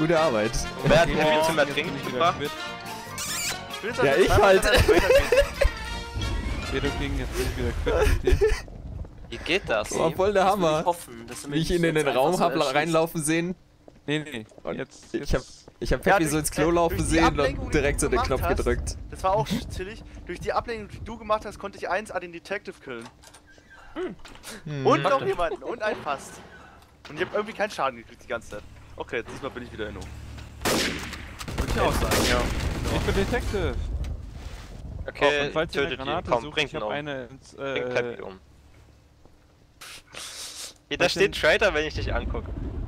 Gute Arbeit. Wer hat Happy zum Ertrinken gebracht? Ja, ich halt. Wir kriegen jetzt nicht wieder quitt. Wie geht das? War voll der Hammer. Hoffen, dass Wie ich ihn in den Raum hab reinlaufen sehen. Nee. Und Jetzt. Ich hab Peppy so ins Klo laufen sehen Ablenkung, und direkt so den die du Knopf gemacht hast, gedrückt. Das war auch chillig. Durch die Ablenkung, die du gemacht hast, konnte ich 1A den Detective killen. Und noch jemanden. Und ein Fast. Und ich hab irgendwie keinen Schaden gekriegt die ganze Zeit. Okay, diesmal bin ich wieder Inno. Würde ich auch sagen, ja. Ich bin Detective. Okay, und falls ihr eine tötet ihn. Granate Komm, sucht, bringt ich ihn hab um. eine ins, Bringt Happy um. Hier, da steht Traitor, wenn ich dich angucke.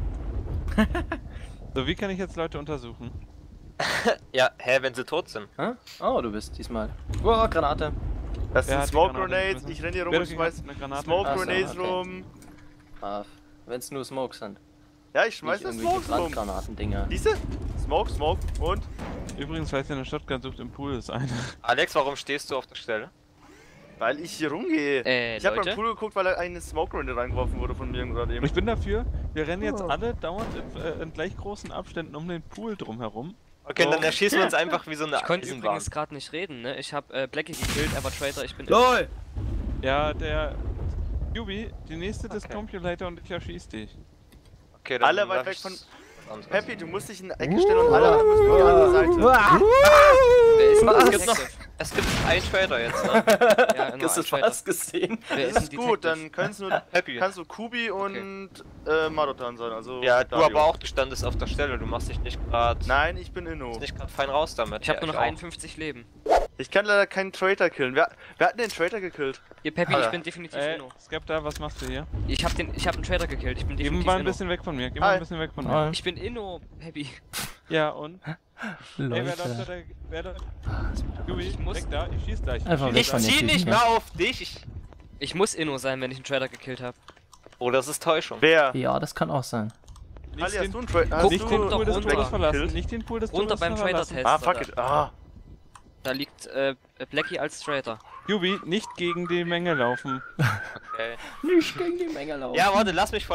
So, wie kann ich jetzt Leute untersuchen? Ja, hä, wenn sie tot sind. Hä? Oh, du bist diesmal. Oh, Granate. Das Wer sind hat die Smoke Granate Grenades, geschmissen? ich renn hier rum Wer und hat schmeiß eine Granate? Smoke Ach so, Grenades okay. rum. Wenn's nur Smokes sind. Ja, ich schmeiß Nicht das irgendwelche Smokes rum. Brandgranaten-Dinger. Diese? Smoke und? Übrigens, falls ihr eine Shotgun sucht, im Pool ist eine. Alex, warum stehst du auf der Stelle? Weil ich hier rumgehe. Ich hab beim Pool geguckt, weil eine Smoke Grenade reingeworfen wurde von mir gerade Und eben. ich bin dafür, wir rennen jetzt alle dauernd in gleich großen Abständen um den Pool drumherum. Okay, dann erschießen wir uns einfach wie so eine Ich konnte Eisenbahn. übrigens gerade nicht reden, ne? Ich hab Blackie gekillt, er war Traitor, ich bin... LOL! Ja, der... Yubi, die nächste Discompulator und ich erschieß dich. Okay, dann Alle weit mach weg ich's von... anders. Happy, du musst dich in eine Ecke stellen und alle anderen müssen auf die andere Seite. Wer ist denn Es gibt noch... Detective? Es gibt einen Traitor jetzt, ne? Ja, nur Hast du ein Traitor. was gesehen? Wer Das ist ein gut, Detective? dann kannst du Kubi und Madotan sein, also... Ja, du Dario. aber auch, du standest auf der Stelle, du machst dich nicht gerade... Nein, ich bin Inno. Nicht gerade fein raus damit. Ich hab Ja, nur noch auch. 51 Leben. Ich kann leider keinen Traitor killen. Wer hat denn den Traitor gekillt? Hier, Peppy, Alter. ich bin definitiv Inno. Skepta, was machst du hier? Ich hab einen Traitor gekillt, ich bin Geh definitiv mal ein Inno. bisschen weg von mir, geh mal Hi. ein bisschen weg von mir. Ich bin Inno, Peppy. Ja, und? Ey, wer läuft Leute. da? Wer läuft? Yubi, Ich muss- weg da, ich schieß gleich. Einfach schieß weg Ich von gleich. der zieh nicht Tüte. mehr auf dich! Ich muss Inno sein, wenn ich einen Traitor gekillt habe. Oh, das ist Täuschung. Wer? Ja, das kann auch sein. Nicht Ali, hast den, du einen Traitor? Guck, nicht guck den doch Pool des runter. Todes verlassen, Killt? nicht den Pool des Runter Todes beim verlassen. Traitor-Test. Ah, fuck it. Ah. Da liegt Blackie als Traitor. Yubi, nicht gegen die Menge laufen. Okay. Nicht gegen die Menge laufen. Ja, warte, lass mich vor.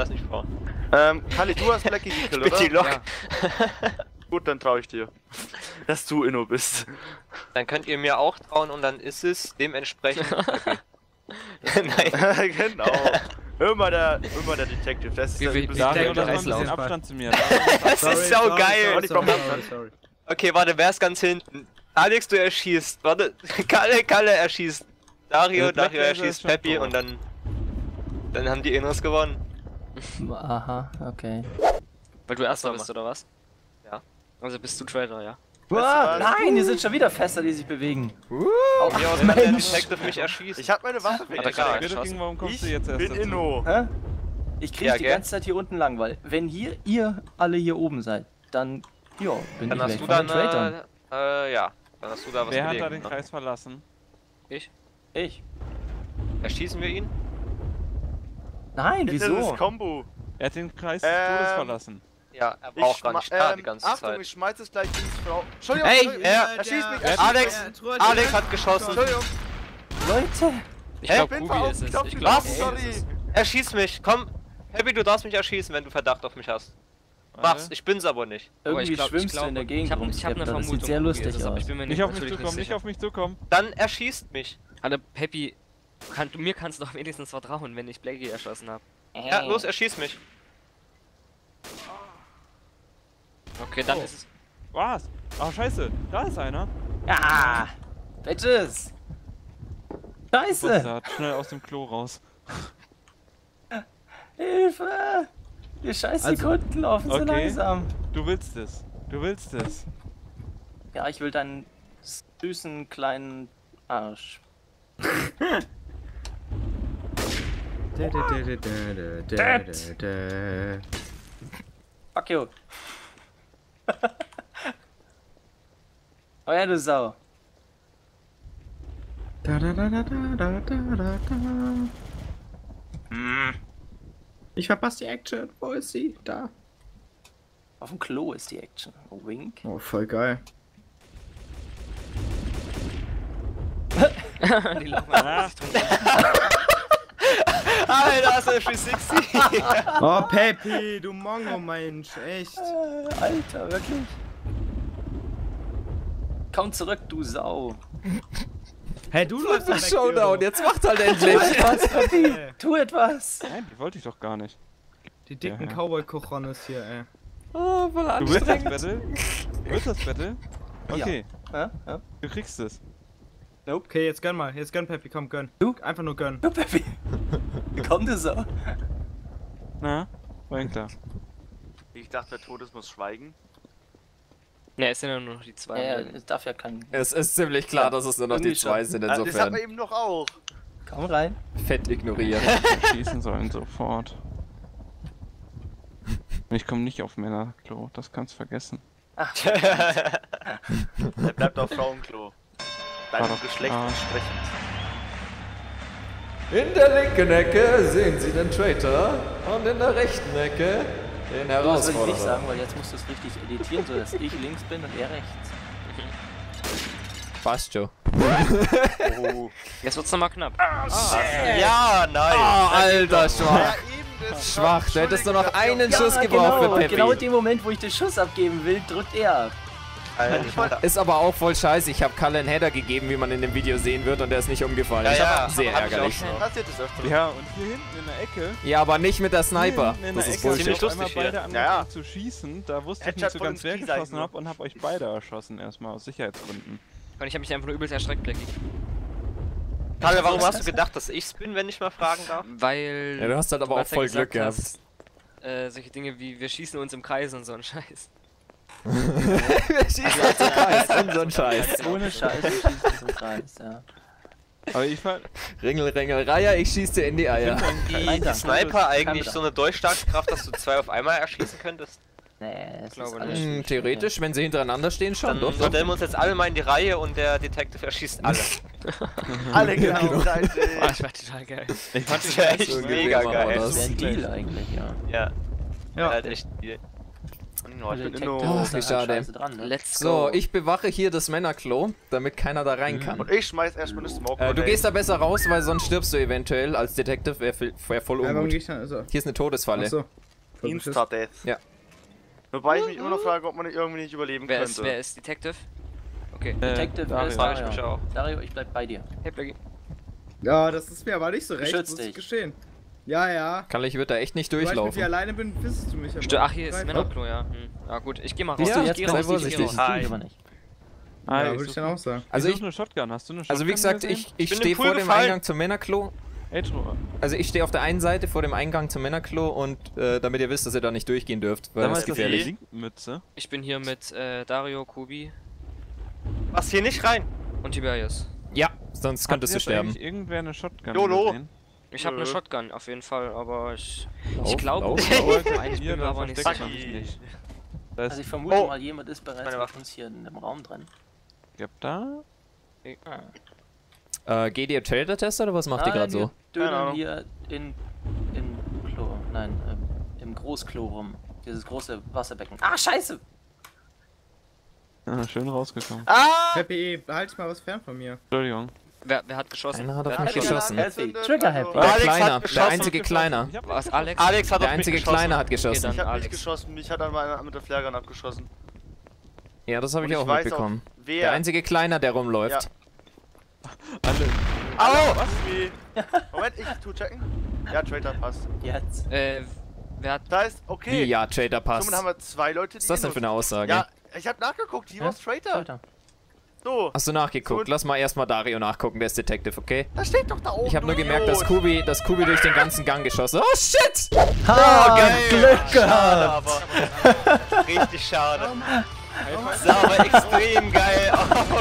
Kali, du hast Blackie gekillt, Bitte oder? Lock. Ja. Gut, dann trau ich dir. Dass du Inno bist. Dann könnt ihr mir auch trauen und dann ist es dementsprechend. Nein. Genau. Immer der Detective. Das ist Wie das viel- Böse. Dario, der lass mal ein bisschen Kreislauf. Abstand zu mir. Das ist sau geil. Sorry. Okay, warte, wer ist ganz hinten? Alex, du erschießt. Warte, Kalle erschießt. Dario Black Laser ist erschießt schon Peppy tot. und dann haben die Innos gewonnen. Aha, okay. Weil du Erster Ach so, bist, oder was? Ja. Also bist du Traitor, ja? Ah, nein, hier sind schon wieder Fässer, die sich bewegen. Wie aus wenn der Detective mich erschießt. Ich hab meine Waffe er weg. gerade Bitte, geschossen? warum kommst Ich du jetzt erst bin dazu? Inno. Hä? Ich krieg Ja, die gell? ganze Zeit hier unten lang, weil wenn ihr alle hier oben seid, dann, ja, bin Dann ich hast weg du von dann, den Traitern. ja. Dann hast du da was Wer hat gelegen, da den ne? Kreis verlassen? Ich? Erschießen wir ihn? Nein, Das ist wieso? Combo. Er hat den Kreis des Todes verlassen. Ja, er war auch gar nicht da die ganze Achtung, Zeit. ich schmeiß es gleich ins Frau. Entschuldigung, Hey, Entschuldigung. er schießt mich, Wer- Alex hat geschossen. Entschuldigung. Leute! Ich Hä? glaube, bin Kubi ist es. verkauft, Ich glaube, Was? sorry. Erschieß mich, komm. Happy, du darfst mich erschießen, wenn du Verdacht auf mich hast. Mach's, ich bin's aber nicht. Aber Irgendwie schwimmst du in der Gegend rum, Ich hab eine Skepta. Das Vermutung. sieht sehr Kubi lustig ist es, aber aus. ich bin mir Nicht auf mich natürlich zukommen, nicht sicher. auf mich zukommen. Dann erschießt mich. Alter, Peppy, mir kannst du doch wenigstens vertrauen, wenn ich Blackie erschossen habe. Ja, los, erschieß mich. Okay, dann ist es... Was? Ach, scheiße, da ist einer. Ja! Bitches! Scheiße! Bastard, schnell aus dem Klo raus. Hilfe! Die scheiß Also, Sekunden laufen so okay. langsam. Du willst es. Du willst es. Ja, ich will deinen süßen kleinen Arsch. Fuck you. Oh ja, du Sau. Ich verpasse die Action. Wo ist sie? Da. Auf dem Klo ist die Action. Wink. Oh, voll geil. Die laufen einfach sich drunter. Alter, hast du eine 360? Oh, Peppy, du Mongo-Mensch, echt. Alter, wirklich. Komm zurück, du Sau. Hey, du läufst doch weg, Showdown, Jürgen. jetzt macht halt endlich. Was, Papi? Tu etwas. Nein, die wollte ich doch gar nicht. Die dicken Ja. Cowboy-Kochonis hier, ey. Oh, voll Du willst das anstrengend. Battle? Du willst das Battle? Okay, Ja, ja. du kriegst es. Okay, jetzt gönn mal. Jetzt gönn, Peppy, komm, gönn. Du? Einfach nur gönn. Du, Papi. Komm, du Sau. Na, bringt da. Ich dachte, der Todes muss schweigen. Ne, es sind ja nur noch die zwei. Ja, es darf ja kein... Es ist ziemlich klar, dass es nur noch die Irgendwie zwei schon. sind, Das hat insofern. man eben noch auch. Komm rein. Fett ignoriert. Schießen sollen sofort. Ich komme nicht auf Männerklo, das kannst du vergessen. Er bleibt auf Frauenklo. War Deinem doch Geschlecht klar. entsprechend. In der linken Ecke sehen Sie den Traitor und in der rechten Ecke den Das soll ich nicht Herausforderer. sagen, weil jetzt musst du es richtig editieren, sodass ich links bin und er rechts. Passt schon. Oh. Jetzt wird's nochmal knapp. Ja, nein. Oh, alter Ja, Schwach. eben, das Schwach, du hättest nur noch Entschuldigung, einen das- Schuss gebraucht für und Peppi. genau in dem Moment, wo ich den Schuss abgeben will, drückt er ab. Alter. Ist aber auch voll scheiße. Ich habe Kalle einen Header gegeben, wie man in dem Video sehen wird, und der ist nicht umgefallen. Ja, Das ist ja, aber sehr hab ich auch ärgerlich. schon. Passiert das öfter. Ja, und hier hinten in der Ecke. Ja, aber nicht mit der Sniper. Hier hinten in Das der ist Ecke Bullshit. Ziemlich auf einmal lustig beide hier. angefangen Ja, ja. zu schießen. Da wusste ich Headshot nicht so von ganz, wer den geschossen Knieseiten. hat und hab euch beide erschossen erstmal aus Sicherheitsgründen. Und ich habe mich einfach nur übelst erschreckt, Blackie. Kalle, warum hast du gedacht, dass ich's bin, wenn ich mal fragen darf? Weil. Ja, du hast halt aber auch ganz ja voll Glück gesagt gehabt. hast, solche Dinge wie wir schießen uns im Kreis und so ein Scheiß. Wir schießen uns im Kreis und so ein Scheiß. Ohne Scheiße schießt es im Kreis, ja. Aber ich fand. Ringel, Ringel, Reiher, ich schieß dir in die Eier. Nein, Die Sniper eigentlich Kann so eine Durchschlagskraft, dass du zwei auf einmal erschießen könntest? Nee, es Glaube ist alles Hm, theoretisch, wenn sie hintereinander stehen, schon. Dann Doch, doch. stellen wir uns jetzt alle mal in die Reihe und der Detective erschießt alle. Alle genau. Oh, Seite. ich war total geil. Ich fand das ja echt So mega machen wir geil. das. wäre ein Deal eigentlich, ja. Ja, Ja. halt echt viel. Oh, ich bin Detective inno. ist da wie schade. scheiße dran, ne? Let's So, go. ich bewache hier das Männerklo, damit keiner da rein kann. Und ich schmeiß erstmal eine Smoke. Du gehst da besser raus, weil sonst stirbst du eventuell als Detective, wär voll Ja, warum ungut. geh ich da? Also. Hier ist eine Todesfalle. Achso. Insta-Death. Ja. Wobei ich mich immer noch frage, ob man irgendwie nicht überleben Wer könnte. ist Detective? Okay. Detective Dario. ist Frage ich mich Dario. auch. Dario, ich bleib bei dir. Hey, Blackie. Ja, das ist mir aber nicht so recht. Beschütz Muss dich. geschehen. Ja, ja. Kalle, ich würde da echt nicht Weil ich mit dir durchlaufen. alleine bin, wissest du mich aber. Ach, hier ist Greif Männerklo, ja. Ja, gut, ich geh mal raus. Siehst du, Ja, jetzt ich bin geh sei raus, ich ich geh vorsichtig. raus. Das tue ich aber nicht. Ja, Ah, würde ich dann auch sagen. Also ich ich, suche eine Shotgun. Hast du eine Shotgun? also wie gesagt, gesehen? ich bin im stehe Pool vor dem gefallen. Eingang zum Männerklo. Also ich stehe auf der einen Seite vor dem Eingang zum Männerklo und damit ihr wisst, dass ihr da nicht durchgehen dürft, weil das ist Damals gefährlich. Mütze. Ich bin hier mit Dario, Kubi Was hier nicht rein? und Tiberius. Ja, sonst könntest du sterben. Irgendwer eine Shotgun YOLO. gesehen? Ich habe Nö. eine Shotgun auf jeden Fall, aber ich Lauf, glaube, lauf, ich lauf. bin Hier, mir dann aber nicht versteck sicher. ich mich nicht. Das Also ich vermute Oh. mal, jemand ist bereits Meine mit Waffe. uns hier in dem Raum drin. gibt da. Geht ihr Trader-Test oder was macht ihr gerade so? Wir Keine dödeln Ahnung. hier in Klo, nein, im Großklo rum. Dieses große Wasserbecken. Ah, scheiße! Ah, schön rausgekommen. Ah! Peppy, behalte ich mal was fern von mir. Entschuldigung. Wer hat geschossen? Einer hat auf Wer mich hat geschossen. Happy. Trigger happy. Der Alex Kleiner, hat der geschossen. einzige Kleiner. Was, Alex? Alex hat Der auf mich einzige geschossen. Kleiner hat geschossen. Okay, Ich dann hab Alex. nicht geschossen, mich hat einmal mit der Flaregun abgeschossen. Ja, das habe Und ich auch weiß mitbekommen. Auch, Der wer? einzige Kleiner, der rumläuft. Ja. Alle. Au! Was? Wie? Moment, ich tu checken. Ja, Traitor passt. Jetzt. Wer hat. Da ist, Wie, okay. ja, Trader passt. Somit haben wir zwei Leute, die Was ist das denn für eine Aussage? Ja, ich hab nachgeguckt, hier war's Traitor. Alter. So, Hast du nachgeguckt? So- Lass mal erstmal Dario nachgucken, der ist Detective, okay? da steht doch da oben. Ich habe nur du gemerkt, Idiot. dass Kubi durch den ganzen Gang geschossen. Oh shit! Ha, Glück Schade, gehabt! aber. Richtig schade. Sah aber extrem geil aus.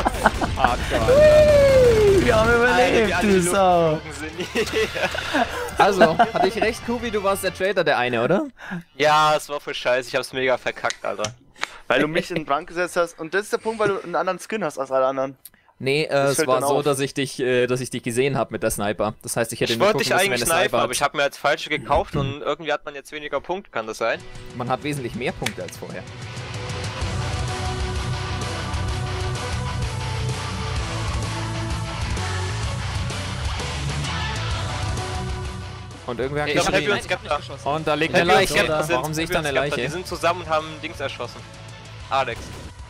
Wir haben Alter, wie überlebt, alle du in die Luft Sau! geflogen sind. Also, hatte ich recht, Kubi, du warst der Trader, der eine, oder? Ja, es war voll scheiße. Ich hab's mega verkackt, Alter. Weil du mich in den Brand gesetzt hast. Und das ist der Punkt, weil du einen anderen Skin hast als alle anderen. Nee, Das es fällt war dann so, auf. dass ich dich gesehen habe mit der Sniper. Das heißt, ich hätte Ich nur wollte gucken dich müssen, wenn eigentlich eine snipen, Sniper aber ich habe mir als falsche gekauft und irgendwie hat man jetzt weniger Punkte, kann das sein? Man hat wesentlich mehr Punkte als vorher. Und irgendwer Ich hab hat Happy und Nein, ich hab nicht Skepta. geschossen. Und da liegt Eine eine Leiche. Leiche, oder? Warum sehe ich da eine Die Leiche? sind zusammen und haben Dings erschossen. Alex.